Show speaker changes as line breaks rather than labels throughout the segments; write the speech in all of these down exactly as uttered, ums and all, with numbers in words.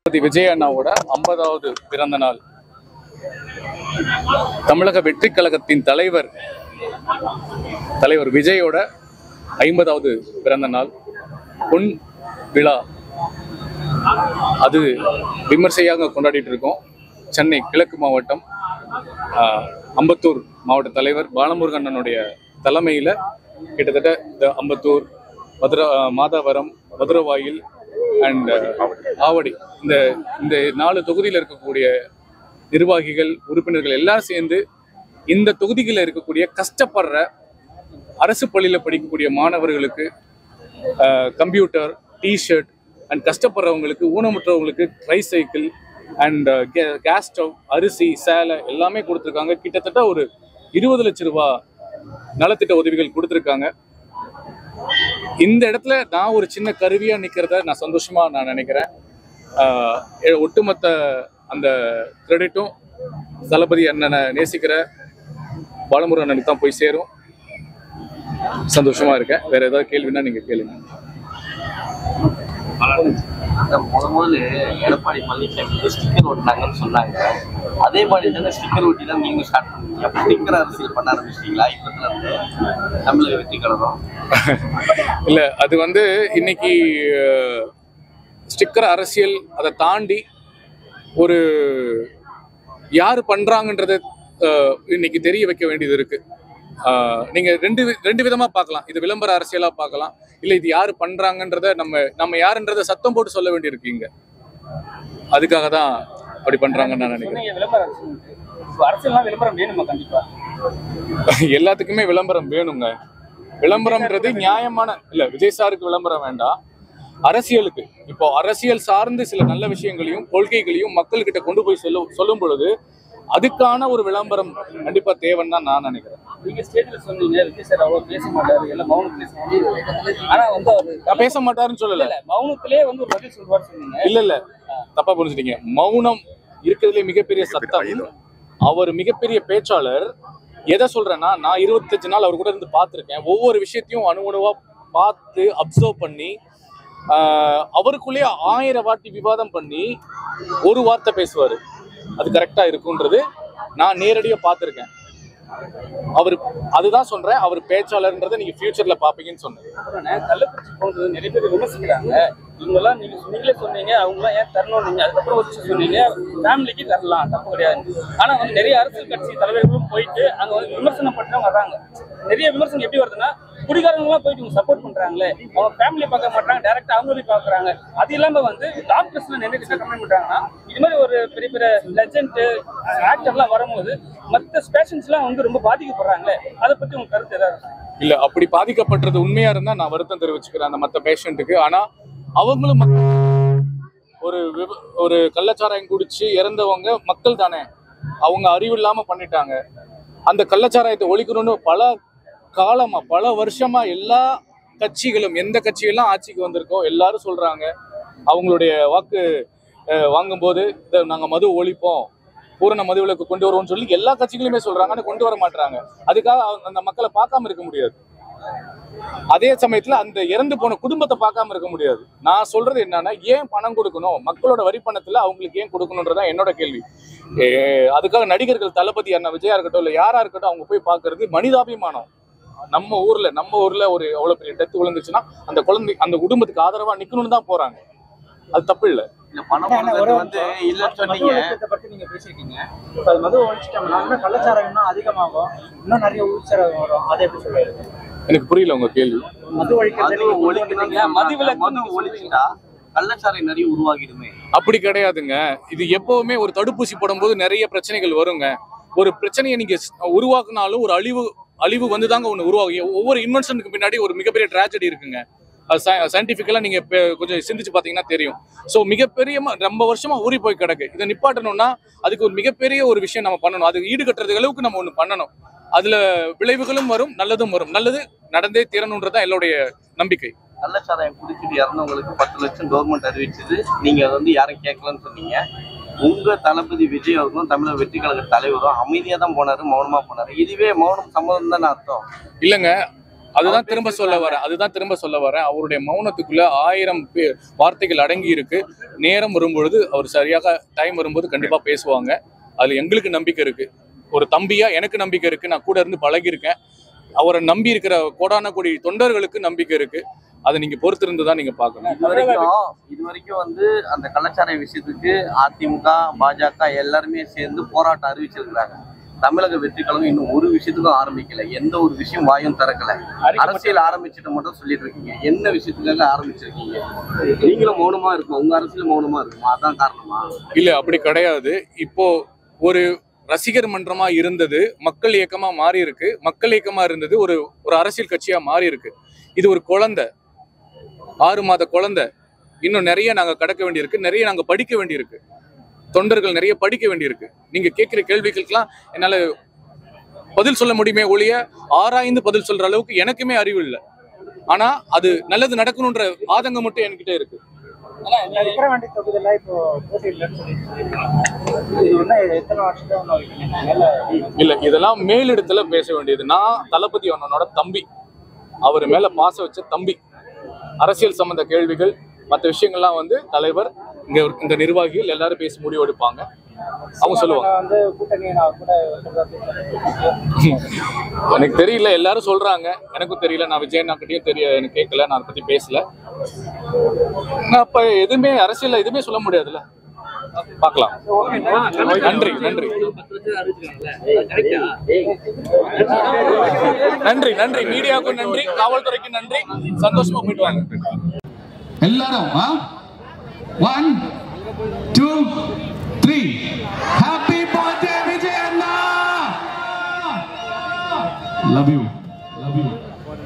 விஜய் அண்ணாவோட ஐம்பதாவது பிறந்த நாள். தமிழக வெற்றி கழகத்தின் தலைவர் தலைவர் விஜயோட ஐம்பதாவது பிறந்த நாள் பொன் விழா. அது விமர்சையாக கொண்டாடிட்டு இருக்கோம். சென்னை கிழக்கு மாவட்டம் அம்பத்தூர் மாவட்ட தலைவர் பாலமுருகண்ணனுடைய தலைமையில் கிட்டத்தட்ட இந்த அம்பத்தூர், மதுரை, மாதாவரம், மதுரவாயில் அண்ட் ஆவடி, இந்த இந்த நாலு தொகுதியில் இருக்கக்கூடிய நிர்வாகிகள், உறுப்பினர்கள் எல்லாரும் சேர்ந்து இந்த தொகுதிகளில் இருக்கக்கூடிய கஷ்டப்படுற அரசு பள்ளியில் படிக்கக்கூடிய மாணவர்களுக்கு கம்ப்யூட்டர், டிஷர்ட் அண்ட் கஷ்டப்படுறவங்களுக்கு, ஊனமுற்றவங்களுக்கு tricycle and gas stove, அரிசி, சேலை எல்லாமே கொடுத்துருக்காங்க. கிட்டத்தட்ட ஒரு இருபது லட்சம் ரூபா நலத்திட்ட உதவிகள் கொடுத்துருக்காங்க. இந்த இடத்துல நான் ஒரு சின்ன கருவியாக நிற்கிறத நான் சந்தோஷமாக நான் நினைக்கிறேன். ஒட்டுமொத்த அந்த கிரெடிட்டும் தளபதி அண்ணனை நேசிக்கிற பாலமுருகன் அண்ணனுக்கு தான் போய் சேரும். சந்தோஷமா இருக்கேன். வேற ஏதாவது கேள்வின்னா நீங்க கேளுங்க.
முத முதல்ல எடப்பாடி பழனிசாமி ஸ்டிக்கர் ஓட்டினாங்கன்னு சொன்னாங்க. அதே மாதிரி தானே ஸ்டிக்கர் ஓட்டி தான் நீங்க ஸ்டார்ட் பண்ணீங்க. ஸ்டிக்கர் அரசியல் பண்ண ஆரம்பிச்சிட்டீங்களா இப்பத்துல இருந்து தமிழக வெற்றி கழகம்?
இல்ல, அது வந்து இன்னைக்கு ஸ்டிக்கர் அரசியல் அதை தாண்டி ஒரு யாரு பண்றாங்கன்றத இன்னைக்கு தெரிய வைக்க வேண்டியது இருக்கு. நீங்க ரெண்டு ரெண்டு விதமா பார்க்கலாம். இது விளம்பர அரசியலா பார்க்கலாம், இல்ல இது யாரு பண்றாங்கன்றத நம்ம நம்ம யாருன்றத சத்தம் போட்டு சொல்ல வேண்டியிருக்கு. இங்க அதுக்காக தான் அப்படி பண்றாங்கன்னு நான் நினைக்கிறேன். எல்லாத்துக்குமே விளம்பரம் வேணுங்க. விளம்பரம்ன்றது நியாயமான இல்ல. விஜய் சாருக்கு விளம்பரம் வேண்டாம், அரசியலுக்கு. இப்போ அரசியல் சார்ந்து சில நல்ல விஷயங்களையும் கொள்கைகளையும் மக்கள்கிட்ட கொண்டு போய் சொல்லும் சொல்லும் பொழுது அதுக்கான ஒரு விளம்பரம் கண்டிப்பா தேவைன்னு தான் நான் நினைக்கிறேன்.
நீங்க ஸ்டேஜ்ல சொன்னீங்க விஜய் சார் அவ்வளவு பேச மாட்டாரு, எல்லாம் மௌனத்திலே சொல்லுவாரு. ஆனா வந்து அவர்
பேச மாட்டாருன்னு சொல்லல,
மௌனத்திலே வந்து ஒரு பதில் சொல்வார் சொன்னீங்க.
இல்ல இல்ல, தப்பா புரிஞ்சுட்டீங்க. மௌனம் இருக்கிறதுலே மிகப்பெரிய சத்தம். அவர் மிகப்பெரிய பேச்சாளர். எதை சொல்றேன்னா, நான் இருபத்தஞ்சு நாள் அவர் கூட இருந்து பார்த்துருக்கேன். ஒவ்வொரு விஷயத்தையும் அணு அணுவா பார்த்து அப்சர்வ் பண்ணி அவருக்குள்ளேயே ஆயிரம் வாட்டி விவாதம் பண்ணி ஒரு வார்த்தை பேசுவாரு. அது கரெக்டா இருக்குன்றது நான் நேரடியா பார்த்துருக்கேன். அவர் அதுதான் சொல்றேன், அவர் பேச்சாளர்ன்றதை நீங்க ஃபியூச்சர்ல பாப்பீங்கன்னு சொன்னேன்.
கள்ளக்குறிச்சி போனது நிறைய பேர் விமர்சிக்கிறாங்க. இவங்கெல்லாம் நீங்க நீங்களே சொன்னீங்க, அவங்களாம் ஏன் தரணும் நீங்க அதுக்கப்புறம் ஒரு விஷயம் சொன்னீங்க, ஃபேமிலிக்கு தரலாம், தப்பு கிடையாது. ஆனா வந்து நிறைய அரசியல் கட்சி தலைவர்களும் போயிட்டு அங்க வந்து விமர்சனம் பண்ணிட்டு வர்றாங்க. நிறைய விமர்சனம் எப்படி வருதுன்னா, குடிகாரங்களாம் போயிட்டு இவங்க சப்போர்ட் பண்றாங்களே, அவங்க ஃபேமிலியை பார்க்க மாட்டாங்க, டைரக்டா அவங்க போய் பாக்குறாங்க. அது இல்லாம வந்து டாக்டர்ஸ்ல நிறைய விஷயம் கமெண்ட் பண்றாங்கன்னா, இது மாதிரி ஒரு பெரிய பெரிய லெஜண்ட் ஆக்டர்லாம் வரும்போது மற்ற பேஷண்ட்ஸ் எல்லாம் வந்து ரொம்ப பாதிக்கப்படுறாங்களே, அதை பத்தி உங்க கருத்து ஏதாவது?
இல்ல, அப்படி பாதிக்கப்பட்டது உண்மையா இருந்தா நான் வருத்தம் தெரிவிச்சுக்கிறேன் அந்த மற்ற பேஷண்ட்டுக்கு. ஆனா அவங்களும் ஒரு ஒரு கள்ளச்சாராயம் குடிச்சு இறந்தவங்க மக்கள் தானே, அவங்க அறிவு இல்லாம பண்ணிட்டாங்க. அந்த கள்ளச்சாராயத்தை ஒழிக்கணும்னு பல காலமா பல வருஷமா எல்லா கட்சிகளும், எந்த கட்சியெல்லாம் ஆட்சிக்கு வந்திருக்கோ எல்லாரும் சொல்றாங்க. அவங்களுடைய வாக்கு வாங்கும்போது நாங்க மது ஒழிப்போம், பூரண மதுவிலக்கு கொண்டு வருவோம்னு சொல்லி எல்லா கட்சிகளுமே சொல்றாங்க. ஆனா கொண்டு வர மாட்டாங்க. அதுக்காக அந்த மக்களை பார்க்காம இருக்க முடியாது. அதே சமயத்துல அந்த இறந்து போன குடும்பத்தை பார்க்காம இருக்க முடியாது. நான் சொல்றது என்னன்னா, ஏன் பணம் கொடுக்கணும், மக்களோட வரி பணத்துல அவங்களுக்கு ஏன் கொடுக்கணும்ன்றதான் என்னோட கேள்வி. அதுக்காக நடிகர்கள் தளபதி அண்ணா விஜயா இருக்கட்டும், இல்ல யாரா இருக்கட்டும், அவங்க போய் பாக்குறது மனிதாபிமானம். நம்ம ஊர்ல நம்ம ஊர்ல ஒரு அவ்வளவு பெரிய டெத்து விழுந்துச்சுன்னா அந்த குழந்தை அந்த குடும்பத்துக்கு ஆதரவா நிக்கணும்னு தான் போறாங்க. அது தப்பு இல்ல. எனக்கு புரியல உங்க கேள்வி. அப்படி கிடையாதுங்க. இது எப்பவுமே ஒரு தடுப்பூசி போடும் போது நிறைய பிரச்சனைகள் வருங்க. ஒரு பிரச்சனையை நீங்க உருவாக்குனாலும் ஒரு அழிவு அழிவு வந்துதாங்க ஒண்ணு உருவாகும். ஒவ்வொரு இன்வென்ஷனுக்கு பின்னாடி ஒரு மிகப்பெரிய ட்ராஜடி இருக்குங்க. சயின்டிபிக்கலா நீங்க கொஞ்சம் சிந்திச்சு பாத்தீங்கன்னா தெரியும். ஸோ மிகப்பெரிய ரொம்ப வருஷமா ஊறி போய் கிடக்கு. இதை நிப்பாட்டணும்னா அதுக்கு ஒரு மிகப்பெரிய ஒரு விஷயம் நம்ம பண்ணணும். அது ஈடுகட்டுறது அளவுக்கு நம்ம ஒண்ணு பண்ணணும். அதுல விளைவுகளும் வரும், நல்லதும் வரும். நல்லது நடந்தே தீரணும்ன்றதான் என்னுடைய நம்பிக்கை.
கள்ளச்சாராயம் குடிச்சிட்டு இறந்தவங்களுக்கு பத்து லட்சம் கவர்மெண்ட் அறிவிச்சது, நீங்க அதை வந்து யாரும் கேட்கலன்னு சொன்னீங்க. உங்க தளபதி விஜய் அவர்களும் தமிழக வெற்றி கழக தலைவரும் அமைதியா தான் போனாரு, மௌனமா போனாரு. இதுவே மௌனம் சம்மதம் தானே அர்த்தம்?
இல்லைங்க, அதுதான் திரும்ப சொல்ல வரேன் அதுதான் திரும்ப சொல்ல வரேன் அவருடைய மௌனத்துக்குள்ள ஆயிரம் வார்த்தைகள் அடங்கி இருக்கு. நேரம் வரும்பொழுது அவர் சரியாக டைம் வரும்போது கண்டிப்பா பேசுவாங்க. அதுல எங்களுக்கு நம்பிக்கை இருக்கு. ஒரு தம்பியா எனக்கு நம்பிக்கை இருக்கு. நான் கூட இருந்து பழகிருக்கேன். அவரை நம்பி இருக்கிற கோடான கோடி தொண்டர்களுக்கு நம்பிக்கை இருக்கு. அதை நீங்க பொறுத்திருந்து தான் நீங்க பார்க்கணும்.
இது வரைக்கும் இது வரைக்கும் வந்து அந்த கள்ளச்சாராய விஷயத்துக்கு அதிமுக பாஜக எல்லாருமே சேர்ந்து போராட்டம் அறிவிச்சிருக்கிறாங்க. தமிழக வெற்றி கழகம் இன்னும் ஒரு விஷயத்துக்கும் ஆரம்பிக்கல. எந்த ஒரு விஷயம் வாயும் திறக்கல. அரசியல் ஆரம்பிச்சுட்டு மட்டும் சொல்லிட்டு இருக்கீங்க. என்ன விஷயத்துக்காக ஆரம்பிச்சிருக்கீங்க? நீங்களும் மௌனமா இருக்கும், உங்க அரசியல் மௌனமா இருக்குமா? அதான் காரணமா?
இல்ல, அப்படி கிடையாது. இப்போ ஒரு ரசிகர் மன்றமா இருந்தது மக்கள் இயக்கமா மாறி இருக்கு. மக்கள் இயக்கமா இருந்தது ஒரு ஒரு அரசியல் கட்சியா மாறி இருக்கு. இது ஒரு குழந்தை, ஆறு மாத குழந்தை. இன்னும் நிறைய நாங்க கடக்க வேண்டியிருக்கு. நிறைய நாங்க படிக்க வேண்டியிருக்கு. தொண்டர்கள் நிறைய படிக்க வேண்டியிருக்கு. நீங்க கேட்கிற கேள்விகளுக்கெல்லாம் என்னால பதில் சொல்ல முடியுமே ஒழிய ஆராய்ந்து பதில் சொல்ற அளவுக்கு எனக்குமே அறிவு இல்லை. ஆனா அது நல்லது நடக்கணும்ன்ற ஆதங்கம் மட்டும் என்கிட்ட இருக்கு. இல்ல, இதெல்லாம் மேலிடத்துல பேச வேண்டியது. நான் தளபதி அண்ணனோட தம்பி, அவர் மேல பாசம் வச்ச தம்பி. அரசியல் சம்பந்த கேள்விகள் மற்ற விஷயங்கள்லாம் வந்து தலைவர் இங்க இந்த நிர்வாகிகள் எல்லாரும் பேசி முடிவு எடுப்பாங்க. அவங்க சொல்லுவாங்க. எனக்கு தெரியல, எல்லாரும் சொல்றாங்க, எனக்கும் தெரியல. நான் விஜய் அண்ணாக்கிட்டையும் தெரிய எனக்கு கேட்கல, நான் அதை பத்தி பேசல. நான் அப்ப எதுவுமே அரசியல் எதுவுமே சொல்ல முடியாதுல்ல. பார்க்கலாம். நன்றி நன்றி நன்றி நன்றி மீடியாவுக்கும் நன்றி, காவல்துறைக்கும் நன்றி. சந்தோஷமா போயிட்டு வாங்க
எல்லாரும். One two three. Happy birthday Vijay அண்ணா. Love you love you.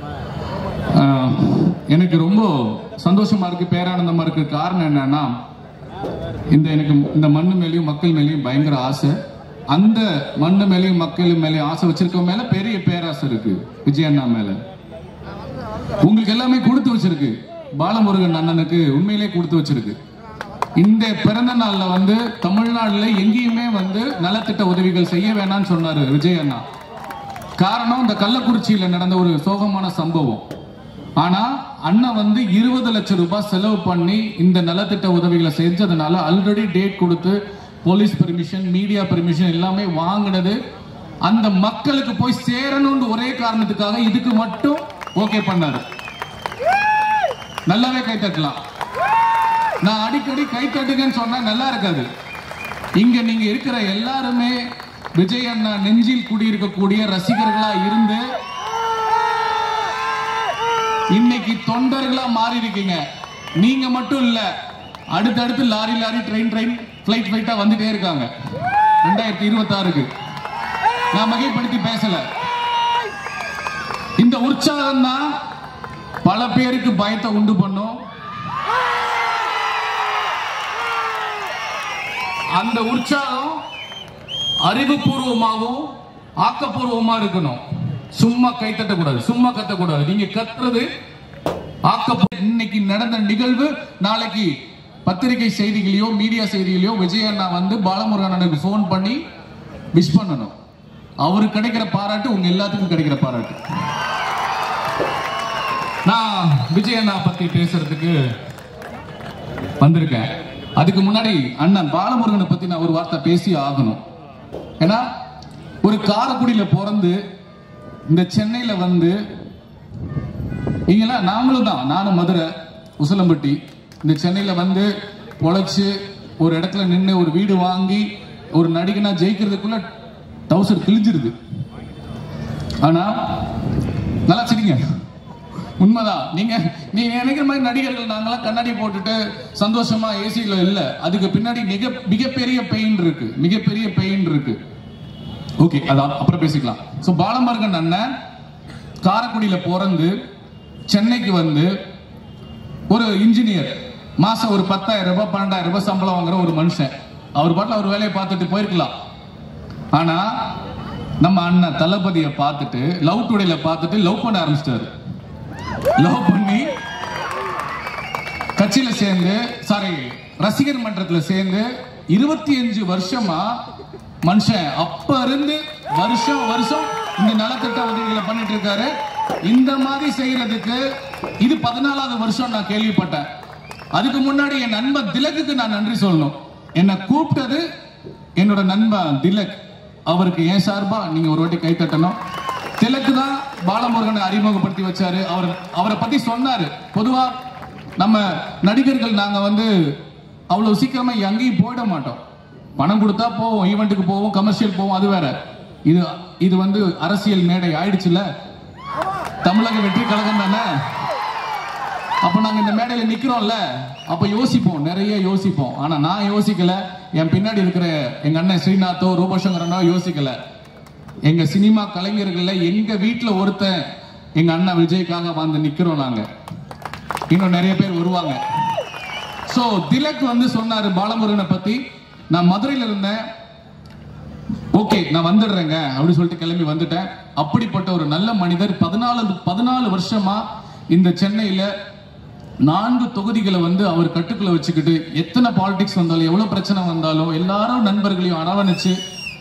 எனக்கு ரொம்ப சந்தோஷமா இருக்கு, பேரானந்தமா இருக்கு. காரணம் என்னன்னா, இந்த எனக்கு இந்த மண்ணு மேலேயும் மக்கள் மேலேயும் பயங்கர ஆசை. அந்த மண்ணு மேலேயும் மக்கள் மேலேயும் ஆசை வச்சிருக்க மேல பெரிய பேராசை இருக்கு விஜய் அண்ணா மேல. உங்களுக்கு எல்லாமே கொடுத்து வச்சிருக்கு. பாலமுருகன் அண்ணனுக்கு உண்மையிலே கொடுத்து வச்சிருக்கு. இந்த பிறந்த நாள்ல வந்து தமிழ்நாடுல எங்கேயுமே வந்து நலத்திட்ட உதவிகள் செய்ய வேணாம்னு சொன்னாரு விஜய் அண்ணா. காரணம், இந்த கள்ளக்குறிச்சியில நடந்த ஒரு சோகமான சம்பவம். ஆனா அண்ணன் வந்து இருபது லட்சம் ரூபாய் செலவு பண்ணி இந்த நலத்திட்ட உதவிகளை செஞ்சதுனால ஆல்ரெடி டேட் கொடுத்து போலீஸ் பெர்மிஷன், மீடியா பெர்மிஷன் எல்லாமே வாங்கினது அந்த மக்களுக்கு போய் சேரணும்னு ஒரே காரணத்துக்காக இதுக்கு மட்டும் ஓகே பண்ணாரு. நல்லாவே கை தட்டலாம். நான் அடிக்கடி கை தட்டுங்கன்னு சொன்னா நல்லா இருக்காது. இங்க நீங்க இருக்கிற எல்லாருமே விஜய் அண்ணா நெஞ்சில் குடியிருக்கக்கூடிய ரசிகர்களா இருந்து இன்னைக்கு தொண்டர்களா மாறி இருக்கீங்க. நீங்க மட்டும் இல்ல, அடுத்தடுத்து lorry lorry train train flight பிளைட்டா வந்துட்டே இருக்காங்க. ரெண்டாயிரத்தி இருபத்தி ஆறுக்கு நான் மிகைப்படுத்தி பேசல. இந்த உற்சாகம் தான் பல பேருக்கு பயத்தை உண்டு பண்ணும். அந்த உற்சாகம் அறிவுபூர்வமாகவும் ஆக்கப்பூர்வமா இருக்கணும். சும்மா கை தட்டக்கூடாது, சும்மா கத்தக்கூடாது. நீங்க கத்துறது ஆக்கப்பூர்வம். இன்னைக்கு நடந்த நிகழ்வு நாளைக்கு பத்திரிகை செய்திகளையோ மீடியா செய்திகளையோ விஜய் அண்ணா வந்து பாலமுருகனுக்கு போன் பண்ணி விஷ் பண்ணணும். அவருக்கு கிடைக்கிற பாராட்டு உங்க எல்லாத்துக்கும் கிடைக்கிற பாராட்டு. நான் விஜய் அண்ணா பத்தி பேசுறதுக்கு வந்திருக்கேன். அதுக்கு முன்னாடி அண்ணன் பாலமுருகனை பத்தி நான் ஒரு வார்த்தை பேசி ஆகணும். ஏன்னா ஒரு காரைக்குடியில பிறந்து இந்த சென்னையில வந்து இங்கெல்லாம் நாமளும் தான், நானும் மதுரை உசிலம்பட்டி, இந்த சென்னையில வந்து பொழைச்சு ஒரு இடத்துல நின்று ஒரு வீடு வாங்கி ஒரு நடிகனா ஜெயிக்கிறதுக்குள்ள டவுசர் கிழிஞ்சிருது. ஆனா நல்லா சரிங்க, உண்மைதான். நீங்க நீங்க நினைக்கிற மாதிரி நடிகர்கள் நாங்களாம் கண்ணாடி போட்டுட்டு சந்தோஷமா ஏசியில இல்ல. அதுக்கு பின்னாடி மிக மிகப்பெரிய பெயின் இருக்கு, மிகப்பெரிய பெயின் இருக்கு. ஓகே, அதான் அப்புறம் பேசிக்கலாம். சோ பாலமுருகன் அண்ணன் காரைக்குடியில பிறந்து சென்னைக்கு வந்து ஒரு இன்ஜினியர், மாசம் ஒரு பத்தாயிரம் ரூபாய் பன்னெண்டாயிரம் ரூபாய் சம்பளம் வாங்குற ஒரு மனுஷன். அவர் பாட்டில் அவர் வேலையை பார்த்துட்டு போயிருக்கலாம். ஆனா நம்ம அண்ணன் தளபதியை பார்த்துட்டு லவ் டுடேல பார்த்துட்டு லவ் பண்ண ஆரம்பிச்சிட்டாரு. லவ் பண்ணி கட்சியில சேர்ந்து, சாரி ரசிகர் மன்றத்துல சேர்ந்து இருபத்தி அஞ்சு வருஷமா மனுஷன் அப்ப இருந்து வருஷம் வருஷம் இந்த நலத்திட்ட உதவிகளை பண்ணிட்டு இருக்காரு. இந்த மாதிரி செய்யறதுக்கு இது பதினாலாவது வருஷம் நான் கேள்விப்பட்டேன். அதுக்கு முன்னாடி என் நண்பன் திலக்குக்கு நான் நன்றி சொல்லணும். என்னை கூப்பிட்டது என்னோட நண்பன் திலக். அவருக்கு ஏன் சார்பா நீங்க ஒரு வாட்டி கை தட்டணும். திலக்கு தான் பாலமுருகனை அறிமுகப்படுத்தி வச்சாரு. அவர் அவரை பத்தி சொன்னாரு. பொதுவா நம்ம நடிகர்கள் நாங்க வந்து அவ்வளவு சீக்கிரமா எங்கேயும் போயிட மாட்டோம். பணம் கொடுத்தா போவோம், ஈவெண்ட்டுக்கு போவோம், கமர்ஷியல் போவோம், அது வேற. இது இது வந்து அரசியல் மேடை ஆயிடுச்சுல, தமிழக வெற்றி கழகம் தானே. அப்ப நாங்க இந்த மேடையில நிக்கிறோம்ல, அப்ப யோசிப்போம், நிறைய யோசிப்போம். ஆனா நான் யோசிக்கல, என் பின்னாடி இருக்கிற எங்க அண்ணன் ஸ்ரீநாத்தோ ரூபசங்கரனோ யோசிக்கல. எங்க சினிமா கலைஞர்கள்ல எங்க வீட்டுல ஒருத்தன் எங்க அண்ணன் விஜய்க்காக வந்து நிக்கிறோம் நாங்க. இன்னும் நிறைய பேர் வருவாங்க. சோ திலக் வந்து சொன்னாரு பாலமுருகனை பத்தி. நான் மதுரையில இருந்தேன், ஓகே நான் வந்துடுறேங்க அப்படின்னு சொல்லிட்டு கிளம்பி வந்துட்டேன். அப்படிப்பட்ட ஒரு நல்ல மனிதர் பதினாலு பதினாலு வருஷமா இந்த சென்னையில நான்கு தொகுதிகளை வந்து அவர் கட்டுக்குள்ள வச்சுக்கிட்டு எத்தனை பாலிடிக்ஸ் வந்தாலும் எவ்வளவு பிரச்சனை வந்தாலும் எல்லாரும் நண்பர்களையும் அரவணைச்சு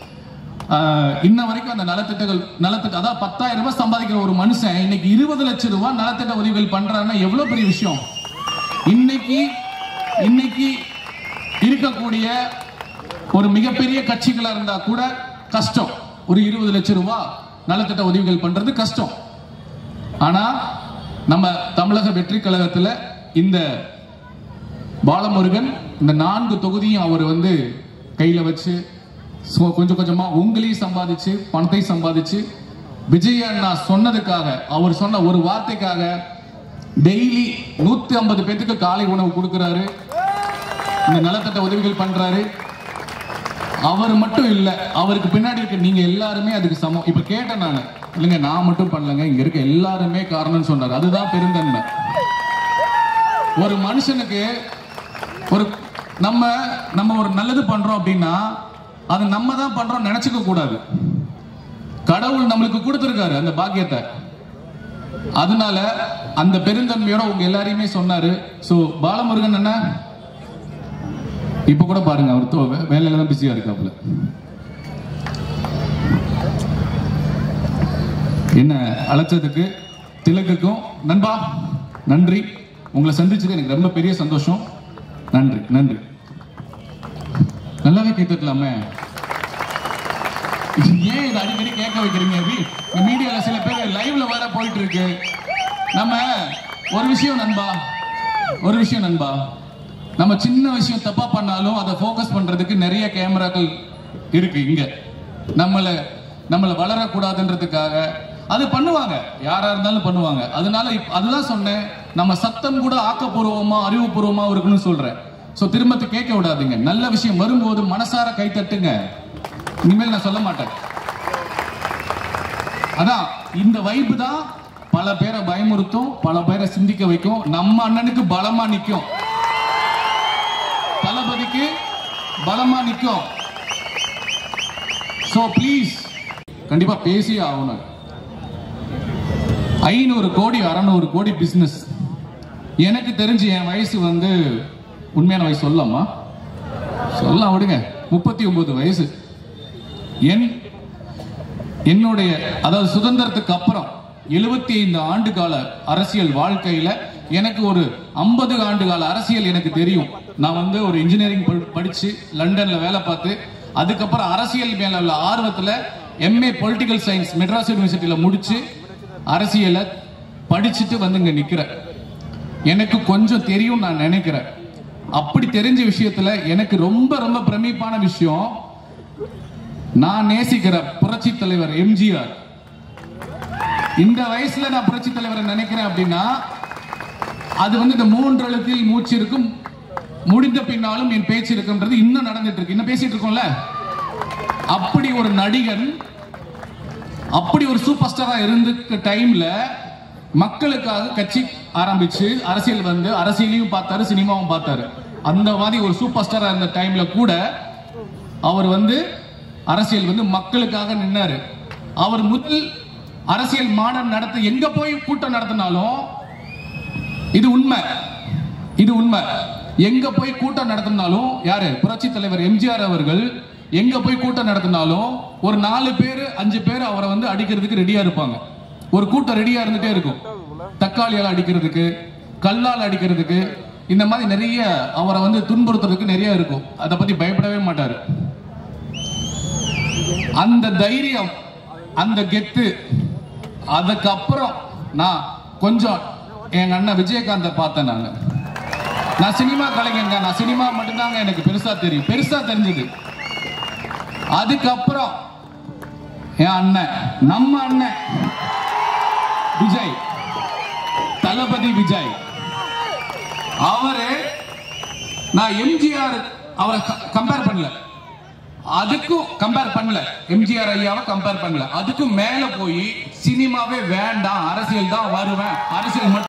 இன்ன வரைக்கும் அந்த நலத்திட்டங்கள் நலத்திட்ட அதாவது பத்தாயிரம் ரூபாய் சம்பாதிக்கிற ஒரு மனுஷன் இன்னைக்கு இருபது லட்சம் ரூபாய் நலத்திட்ட உதவிகள் பண்றாருன்னா எவ்வளவு பெரிய விஷயம். இன்னைக்கு இன்னைக்கு இருக்கக்கூடிய ஒரு மிகப்பெரிய கட்சிகளா இருந்தா கூட கஷ்டம். ஒரு இருபது லட்சம் ரூபாய் நலத்திட்ட உதவிகள் பண்றது கஷ்டம். ஆனா நம்ம தமிழக வெற்றி கழகத்துல இந்த பாலமுருகன் இந்த நான்கு தொகுதியும் அவர் வந்து கையில வச்சு கொஞ்சம் கொஞ்சமா உங்களையும் சம்பாதிச்சு பணத்தை சம்பாதிச்சு விஜய் அண்ணா சொன்னதுக்காக, அவர் சொன்ன ஒரு வார்த்தைக்காக டெய்லி நூத்தி ஐம்பது பேருக்கு காலை உணவு கொடுக்கிறாரு, இந்த நலத்திட்ட உதவிகள் பண்றாரு. அவர் மட்டும் இல்ல, அவருக்கு பின்னாடி இருக்க நீங்க எல்லாருமே அதுக்கு சமம். இப்ப கேட்டேன் நானு, இல்லைங்க நான் மட்டும் பண்ணலங்க, இங்க இருக்க எல்லாருமே காரணம்னு சொன்னாரு. அதுதான் பெருந்தன்மை. ஒரு மனுஷனுக்கு ஒரு நம்ம நம்ம ஒரு நல்லது பண்றோம் அப்படின்னா அது நம்ம தான் பண்றோம் நினைச்சுக்க கூடாது. கடவுள் நம்மளுக்கு கொடுத்திருக்காரு அந்த பாக்கியத்தை. அதனால அந்த பெருந்தன்மையோட உங்க எல்லாரையுமே சொன்னாரு. சோ பாலமுருகன் என்ன இப்ப கூட பாருங்க, அவர் வேலையில தான் பிஸியா இருக்காப்புல. என்ன அழைச்சதுக்கு திலக்குக்கும் நண்பா நன்றி. உங்களை சந்திச்சது எனக்கு ரொம்ப பெரிய சந்தோஷம். நன்றி நன்றி. நல்லாவே கேட்டுக்கலாமே, ஏன் இதை அடிக்கடி கேட்க வைக்கிறீங்க? மீடியால சில பேர் லைவ்ல வேற போயிட்டு இருக்கு. நம்ம ஒரு விஷயம் நண்பா ஒரு விஷயம் நண்பா நம்ம சின்ன விஷயம் தப்பா பண்ணாலும் அதை போக்கஸ் பண்றதுக்கு நிறைய கேமராக்கள் இருக்கு இங்க. நம்மள நம்மள வளரக்கூடாதுன்றதுக்காக அது பண்ணுவாங்க, யாரா இருந்தாலும் பண்ணுவாங்க. அதனால அதுதான் சொன்னேன், நம்ம சத்தம் கூட ஆக்கப்பூர்வமா அறிவுபூர்வமா இருக்குன்னு சொல்றேன். சோ திரும்ப கேட்க விடாதீங்க. நல்ல விஷயம் வரும்போது மனசார கை தட்டுங்க. இனிமேல் நான் சொல்ல மாட்டேன். அதான் இந்த வைப்பு தான் பல பேரை பயமுறுத்தும், பல பேரை சிந்திக்க வைக்கும். நம்ம அண்ணனுக்கு பலமா நிக்கும், தளபதிக்கு பலமா நிக்கும். சோ ப்ளீஸ் கண்டிப்பா பேசியே ஆகணும். ஐநூறு கோடி அறுநூறு கோடி பிசினஸ். எனக்கு தெரிஞ்சு என் வயசு வந்து உண்மையான வயசு சொல்லலாமா? சொல்லலாம் விடுங்க, முப்பத்தி ஒன்பது வயசு. என் என்னுடைய அதாவது சுதந்திரத்துக்கு அப்புறம் எழுபத்தி ஐந்து ஆண்டு கால அரசியல் வாழ்க்கையில எனக்கு ஒரு ஐம்பது ஆண்டு கால அரசியல் எனக்கு தெரியும். நான் வந்து ஒரு இன்ஜினியரிங் படிச்சு லண்டன்ல வேலை பார்த்து அதுக்கப்புறம் அரசியல் மேல உள்ள ஆர்வத்துல எம்ஏ பொலிட்டிக்கல் சயின்ஸ் மெட்ராஸ் யூனிவர்சிட்டியில முடிச்சு அரசியலை படிச்சுட்டு வந்து இங்க நிக்கிறேன். எனக்கு கொஞ்சம் தெரியும் நான் நினைக்கிறேன். அப்படி தெரிஞ்ச விஷயத்துல எனக்கு ரொம்ப ரொம்ப பிரமிப்பான விஷயம், நான் நேசிக்கிற புரட்சி தலைவர் எம்ஜிஆர். இந்த வயசுல நான் புரட்சி தலைவரை நினைக்கிறேன் அப்படின்னா அது வந்து இந்த மூன்று எழுத்தில் மூச்சு இருக்கும், முடிந்த பின்னாலும் என் பேச்சு இருக்குன்றது இன்னும் நடந்துட்டு இருக்கு. இன்னும் பேசிட்டு இருக்கோம்ல. அப்படி ஒரு நடிகன், அப்படி ஒரு சூப்பர் ஸ்டாரா இருந்த டைம்ல மக்களுக்காக கட்சி ஆரம்பிச்சு அரசியல் வந்து அரசியலையும் பார்த்தாரு, சினிமாவும் பார்த்தாரு. அந்த மாதிரி ஒரு சூப்பர் ஸ்டாரா இருந்த டைம்ல கூட அவர் வந்து அரசியல் வந்து மக்களுக்காக நின்னாரு. அவர் முதல் அரசியல் மாநாடு நடத்த எங்க போய் கூட்டம் நடத்தினாலும் இது உண்மை, இது உண்மை. எங்க போய் கூட்டம் நடத்தினாலும் யாரு புரட்சி தலைவர் எம்ஜிஆர் அவர்கள் எங்க போய் கூட்டம் நடத்தினாலும் ஒரு நாலு பேர் அஞ்சு பேர் அவரை வந்து அடிக்கிறதுக்கு ரெடியா இருப்பாங்க. ஒரு கூட்டம் ரெடியா இருந்துட்டே இருக்கும். தக்காளியால் அடிக்கிறதுக்கு, கல்லால் அடிக்கிறதுக்கு, இந்த மாதிரி நிறைய அவரை வந்து துன்புறுத்துறதுக்கு நிறைய இருக்கும். அதை பத்தி பயப்படவே மாட்டாரு. அந்த தைரியம், அந்த கெத்து, அதுக்கப்புறம் நான் கொஞ்சம் எங்க அண்ணன் விஜயகாந்த பார்த்தேன். நாங்க நான் சினிமா கலைஞங்க, நான் சினிமா மட்டும்தாங்க எனக்கு பெருசா தெரியும், பெருசா தெரிஞ்சது. அதுக்கப்புறம் என் அண்ணன், நம்ம அண்ணன் விஜய், தளபதி விஜய், அவரு நான் எம்ஜிஆர் அவரை கம்பேர் பண்ணல, அதுக்கும் கம்பேர் பண்ணல, எம்ஜிஆர் ஐயாவை கம்பேர் பண்ணல, அதுக்கும் மேல போய் சினிமாவே வேண்டாம், அரசியல் தான் வருவேன், அரசியல் மட்டும்